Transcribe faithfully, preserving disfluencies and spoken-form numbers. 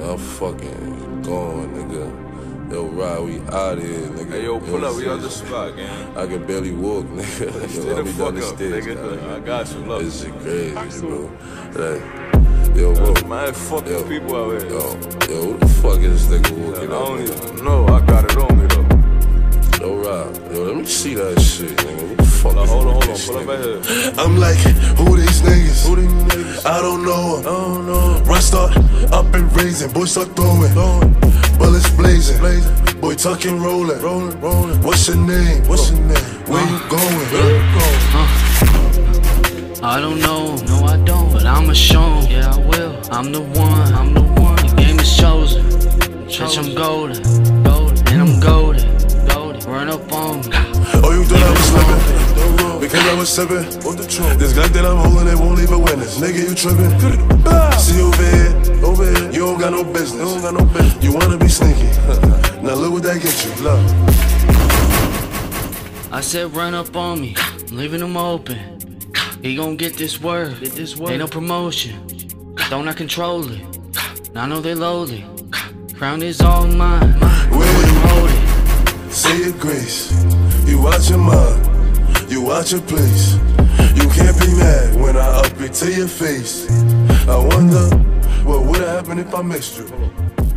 I'm fucking gone, nigga. Yo, Rod, we out here, nigga. Hey, yo, pull yo, up. We on the spot, gang. I can barely walk, nigga. Stay Yo, the let me fuck down the up, stairs, nigga. God. I got you, love. This shit crazy, bro. Like, yo, bro. Man, fuck the people out here. Yo, yo, who the fuck is this nigga walking I up? don't nigga? even know. I got it on me, though. Yo, Rob, yo, let me see that shit, nigga. What the fuck Now, is hold on, hold on. this Pull up nigga? right here. I'm like, who these niggas? Who these niggas? I don't know 'em. I don't know. Run start up and raising, boy start throwing, throwing. Bullets blazing, blazing. Boy tucking, rolling, rolling, rolling. What's your name? What's your name? Where you going? Where you going? Uh, I don't know, no I don't, but I'ma show 'em. Yeah, I will. I'm the one, I'm the one. The game is chosen. Bitch, I'm golden, golden, and I'm golden, golden. Run up on me. Oh, you thought I was slipping? Because I was sipping. This gun that I'm holding, it won't leave a witness. Nigga, you tripping? See over here, over here. You don't got no business. You don't got no business. You wanna be sneaky? Now look what that gets you. Look. I said run up on me, I'm leaving him open. He gon' get this word, get this word. Ain't no promotion, don't I control it. I know they lowly, crown is all mine. Where you hold it? Say your grace. You watch your mind, you watch your place. You can't be mad when I up it to your face. I wonder what would've happened if I missed you.